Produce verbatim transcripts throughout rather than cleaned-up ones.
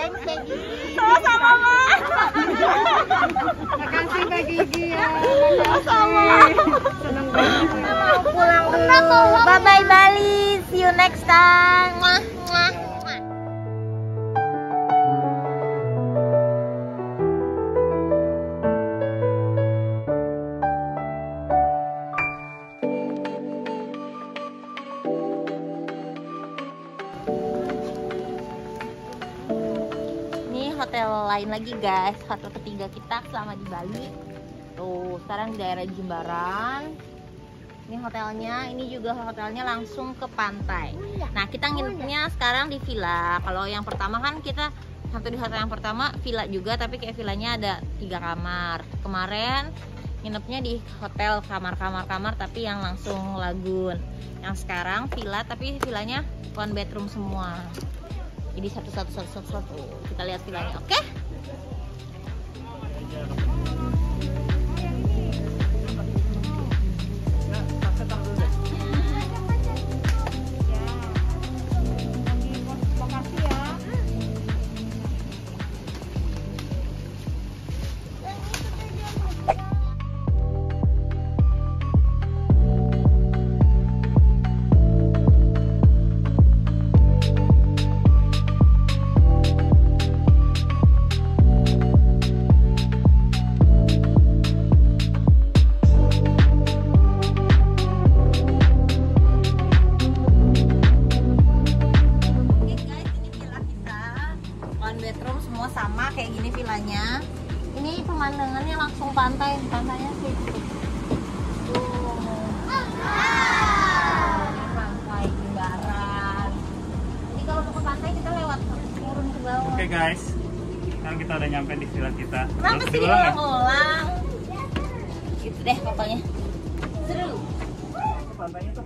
Thanks Kak Gigi. Sama-sama, Ma. Makasih Kak Gigi ya. Sama-sama. Seneng banget. Mau pulang dulu. Bye bye Bali. See you next time. Mwah, mwah. Hotel lain lagi guys, hotel ketiga kita selama di Bali. Tuh, sekarang di daerah Jimbaran. Ini hotelnya, ini juga hotelnya langsung ke pantai. Nah, kita nginepnya sekarang di villa. Kalau yang pertama kan kita satu di hotel yang pertama villa juga, tapi kayak villanya ada tiga kamar. Kemarin nginepnya di hotel kamar-kamar-kamar tapi yang langsung lagun. Yang sekarang villa tapi villanya one bedroom semua. Jadi satu satu satu satu, satu. Kita lihat villanya, oke? Okay? Bedroom semua sama kayak gini villanya. Ini pemandangannya langsung pantai, pantainya sih. Tuh. Pantai Jimbaran. Jadi kalau mau ke pantai kita lewat turun ke bawah. Oke okay, guys, sekarang kita udah nyampe di villa kita. Kenapa sih diulang-ulang? Gitu deh pokoknya. Seru. Pantainya tuh.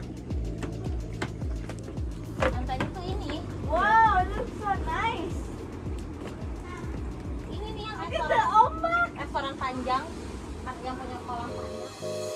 Pantainya tuh ini. Wow, it looks so nice. Restoran, ombak. Restoran panjang yang punya kolam panjang.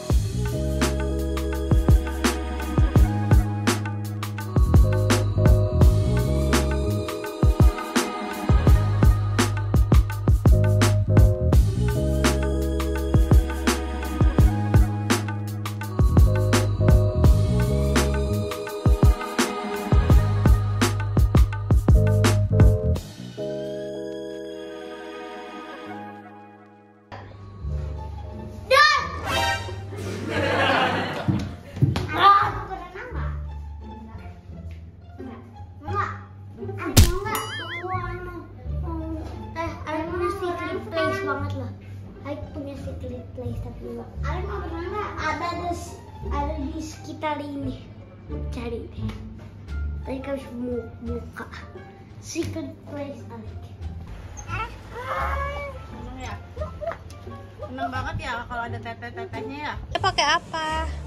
Place tapi enggak. Ada nggak pernah nggak ada di ada di sekitar ini. Cari deh. Tadi kami mau buka secret place Alex. Seneng ya? Seneng banget ya kalau ada teteh-tetehnya ya. Kita pakai apa?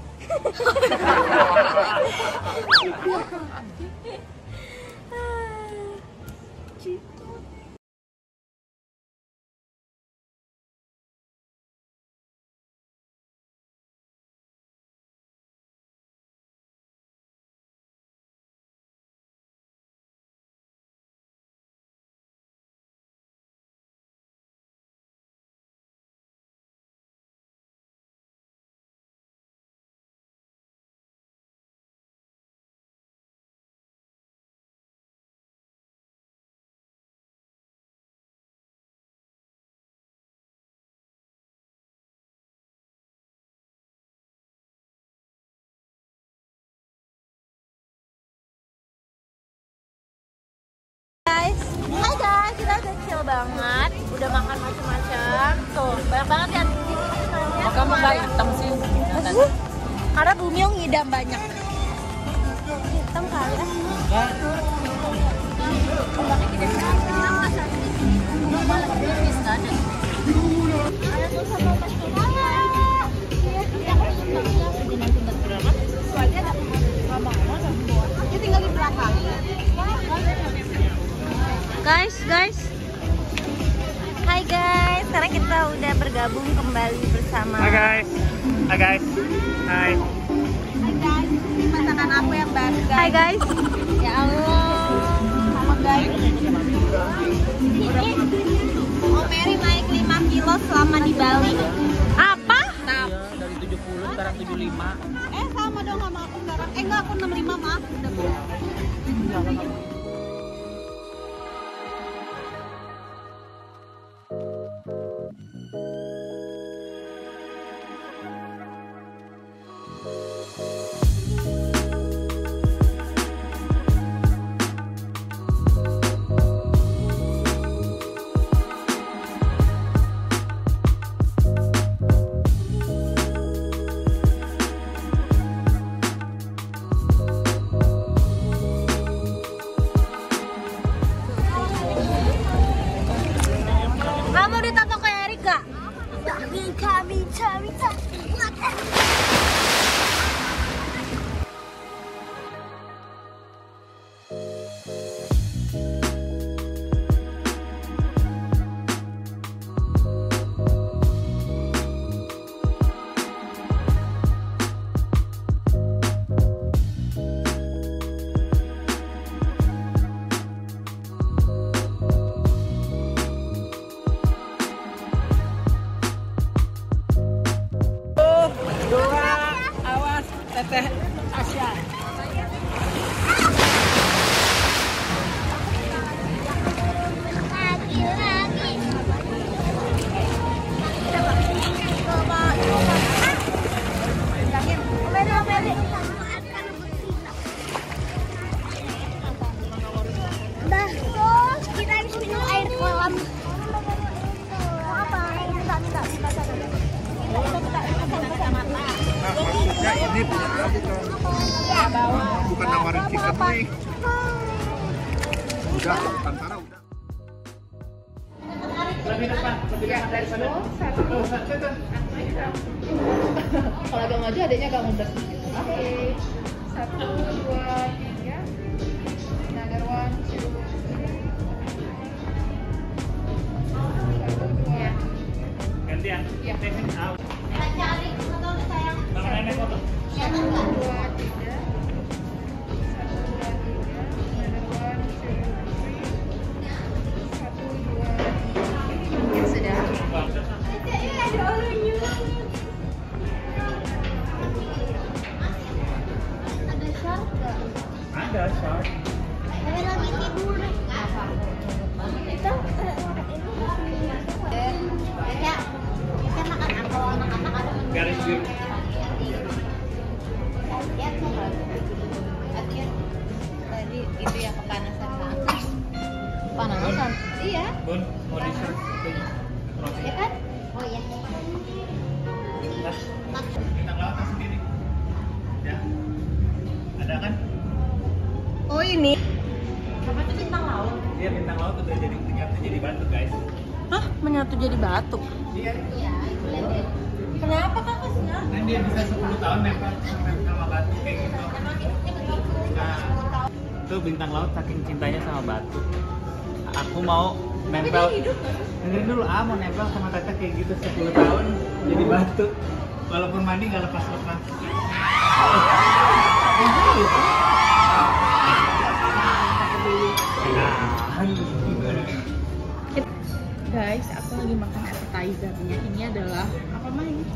Guys, hai guys, kita udah chill banget, udah makan macam-macam. Tuh, banyak banget ya di sini sebenarnya. Kamu nggak hitam sih? Karena Bumio ngidam banyak. Hitam kali ya. Ombaknya gede banget. Malah gede bisa ada. Ada tuh sama pasti Nanti berapa? Soalnya ada lama-lama dan buat. Dia tinggal di belakang. Guys, guys. Hai guys, sekarang kita udah bergabung kembali bersama. Hai guys. Hai guys. Hai. Hai guys, ini masakan aku yang baru guys. Hai guys. Ya Allah. Halo guys. lo selama di Bali? Apa? Iya, dari tujuh puluh sekarang tujuh puluh lima. Eh sama dong sama aku sekarang. Eh enggak, aku enam puluh lima maaf. Udah beres. Kamu ditato kayak Erika? Bisa, bisa, bisa. Teteh Asya. Lagi, lagi. Dah, terus kita harus minum air kolam. Apa? Minta, minta, minta, Maksudnya ini bukan bukan nawarin tiket nih. Udah, antara udah. Lebih depan, lebih depan dari sana. Oh, satu. Kalau agak maju adanya agak mundur. Oke. Satu, dua, tiga. Another one, two, three. Satu, dua. Gantian. Iya. Facing out. Sama nenek foto. Satu, dua, tiga. Satu, dua, tiga. Another one, two, three. Satu, dua, tiga. Sudah. Ada shark gak? Ada shark. Saya lagi tidur. Kita Ya, kita makan apa? Anak-anak ada menu. Garis biru. Ya, akhir tadi itu yang kepanasan banget. Panasan? Iya. Bun, mau di shirt itunya. Roti. Ya kan? Oh iya. Nah, bintang lautnya sendiri. Ya. Ada kan? Oh ini. Apa itu bintang laut? Dia bintang laut udah jadi menyatu jadi batu, guys. Hah? Menyatu jadi batu? Iya. Kenapa kakaknya? Kan dia bisa sepuluh tahun nempel sama batu kayak gitu. Nah, itu bintang laut saking cintanya sama batu. Aku mau nempel. Dengerin dulu, ah mau nempel sama teteh kayak gitu sepuluh tahun jadi batu. Walaupun mandi nggak lepas-lepas. Guys, aku lagi makan appetizer-nya. Ini adalah apa mah ini?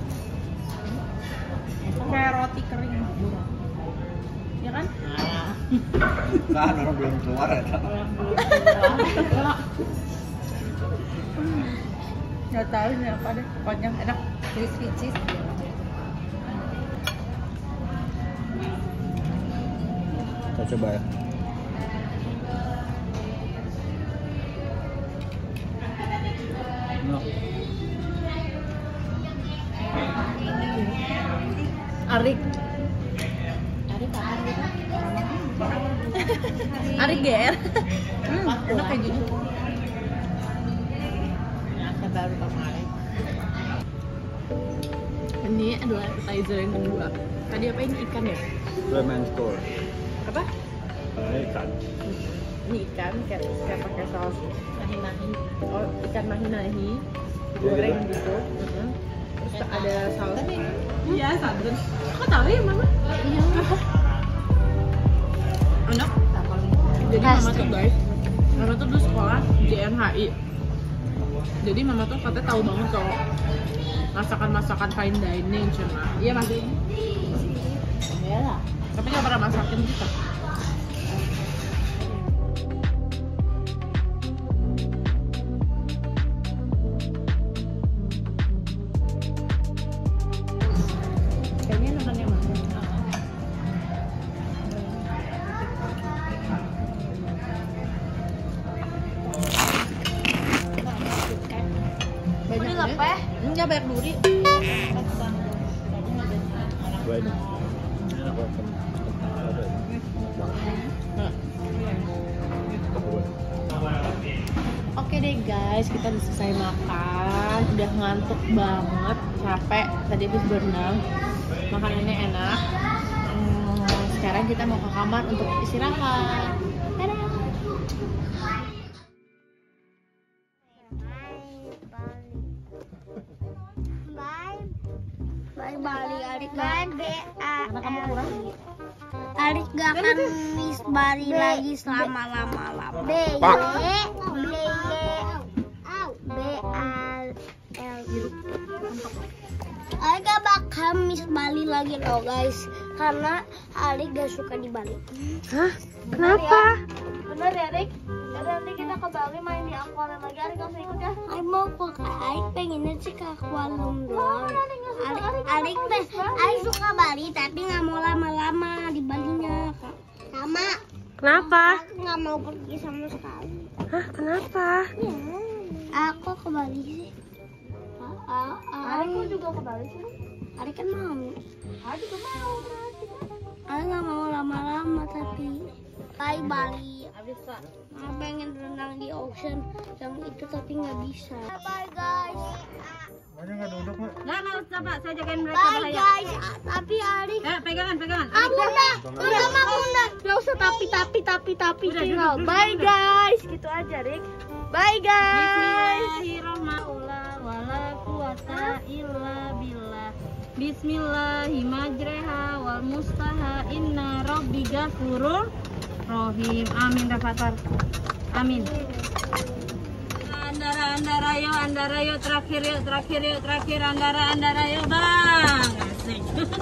Kayak roti kering. Ya kan? Kan orang belum keluar ya. Nggak tahu ini apa deh. Pokoknya enak. Crispy cheese. Kita coba ya. Arik. Arik apa gitu? Arik G R. Hmm, enak kayak gini. Saya baru kemarin. Ini adalah appetizer yang kedua. Tadi apa ini ikan ya? Ramen store. Apa? Ikan. Ini ikan kayak kayak pakai saus mahi-mahi. Oh, ikan mahi-mahi goreng gitu. Uh-huh. Terus ada saus. Iya, santan. Kok tahu ya, Mama? Iya. Enak. Jadi Mama tuh guys, Mama tuh dulu sekolah di J N H I. Jadi mama tuh katanya tahu banget kalau masakan-masakan fine dining cuma. Iya Mas. Iya lah. Tapi nggak pernah masakin kita. Kayaknya nonton yang mana? Banyak lepeh? Enggak, banyak duri. Banyak. Enak banget. Oke deh guys, kita udah selesai makan. Udah ngantuk banget, capek. Tadi habis berenang. Makanannya enak. Hmm, sekarang kita mau ke kamar untuk istirahat. Dadah. Bye Bali, Arik bye B A. Karena kamu kurang. Arik gak akan miss Bali lagi selama lama lama. B Y B B A L I. Arik gak bakal miss Bali lagi loh guys, karena Arik gak suka di Bali. Hah? Kenapa? Bener ya Arik? Nanti kita ke Bali main di akuarium lagi. Arik gak usah ikut ya? Arik mau ke Arik pengennya sih ke akuarium doang. Arik Arik teh Arik suka Bali tapi nggak mau lama-lama di Balinya. Sama. Kenapa? Aku nggak mau pergi sama sekali. Hah? Kenapa? Ya, aku ke Bali sih. Arik juga ke Bali sih. Arik kan mau. Arik juga mau. Arik nggak mau lama-lama tapi. Bye Bali. Bisa. Nah, pengen renang di ocean yang itu tapi nggak bisa. Bye guys. Banyak nggak duduk Mbak? Nggak, nggak usah Pak, saya jagain mereka Bye bahaya. guys. Tapi Arik. Eh, pegangan, pegangan. Ah bunda, bunda mah bunda. Gak usah tapi tapi tapi tapi tinggal. Bye guys. Gitu aja Rik. Bye guys. Bismillahirrahmanirrahim. Wala quwata illa billah. Bismillahirrahmanirrahim. Wal mustaha inna rabbi ghafurur rahim. Amin Rafathar. Amin. Andara andara yo andara yo terakhir yo terakhir yo terakhir andara andara yo bang. Asik.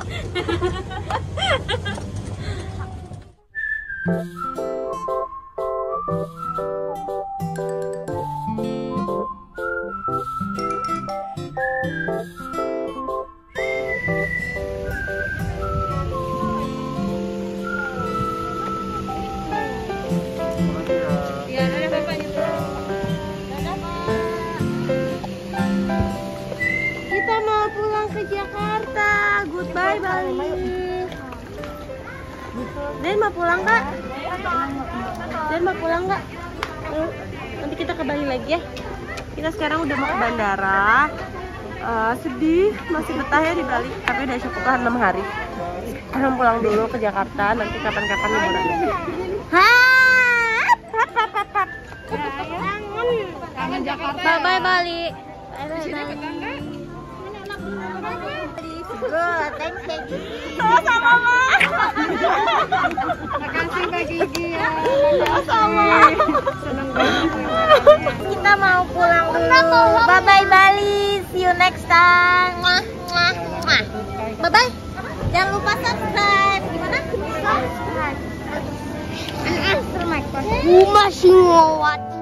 Ya, ada Bapak juga. Kita mau pulang ke Jakarta. Goodbye Bali. Den mau pulang Kak? Den mau pulang nggak? Eh, Nanti kita ke Bali lagi ya. Kita sekarang udah mau ke bandara. Eh, sedih, masih betah ya di Bali. Tapi udah cukup enam hari. Kita pulang dulu ke Jakarta. Nanti kapan-kapan liburan lagi. Hap, hap, hap, hap, hap. Kangen Jakarta. Bye bye Bali. Good, thanks Kiki. Sama-sama, Ma. Makasih Kak Gigi ya. Sama. Seneng banget. Kita mau pulang dulu. Bye bye Bali. See you next time. Mwah, mwah, mwah. Bye bye. Jangan lupa subscribe. Gimana? Subscribe. Aku masih ngawat.